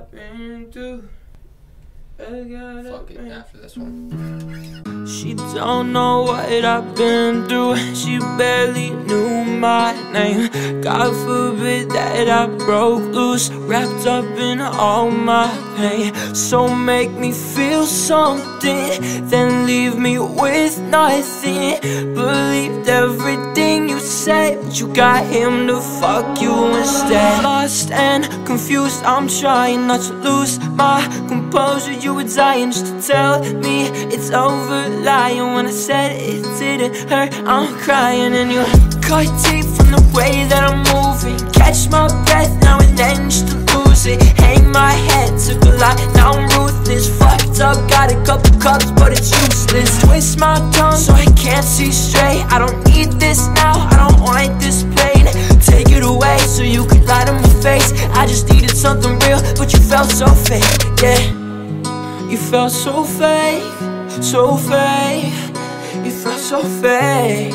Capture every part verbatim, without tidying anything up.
I've been through. Fuck it, after this one. She don't know what I've been through. She barely knew my name. God forbid that I broke loose, wrapped up in all my pain. So make me feel something, then leave me with nothing. Believed everything you said, but you got him to fuck you instead. Lost and confused, I'm trying not to lose my composure. You were dying just to tell me it's over, lying when I said it didn't hurt. I'm crying and you cut deep from the way that I'm moving. Catch my breath now and then just to lose it. Hang my head, took a lot, now I'm ruthless. Fucked up, got a couple cups but it's useless. Twist my tongue so I can't see straight. I don't need this now, I don't want this pain. Take it away so you could lie to my face. I just needed something real, but you felt so fake, yeah. You felt so fake, so fake. You felt so fake,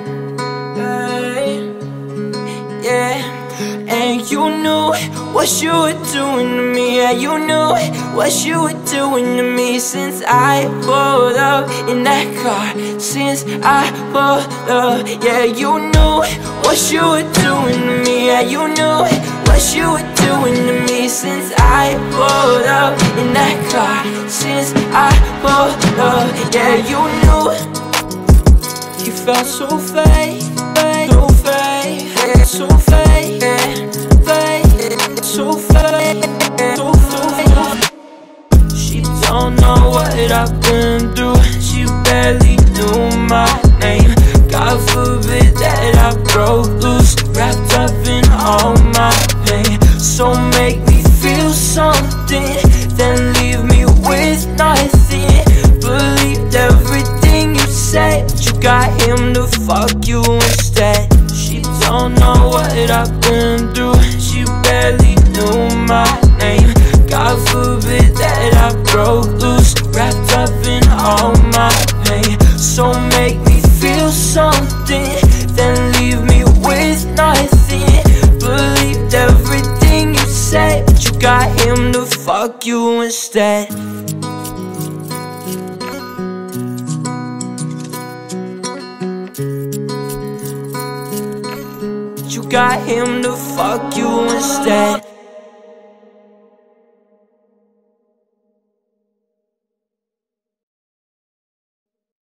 yeah. And you knew what you were doing to me. Yeah, you knew what you were doing to me. Since I pulled up in that car, since I pulled up, yeah, you knew what you were doing to me. Yeah, you knew what you were doing to me. Since I pulled up in that car, since I pulled up, yeah, you knew. You felt so fake, fake, so fake, yeah, so fake, yeah, fake, so fake, so, so fake. She don't know what I've been through. She barely knew my name. God forbid that I broke loose, wrapped up in all my pain. So make me feel something, then leave me with nothing. Believed everything you said, but you got him to fuck you instead. She don't know what I've been through. She barely knew my name. God forbid that I broke loose, wrapped up in all my pain. So make me feel something, then leave me with nothing. Believed everything you said, but you got him to fuck you instead. You got him to fuck you instead.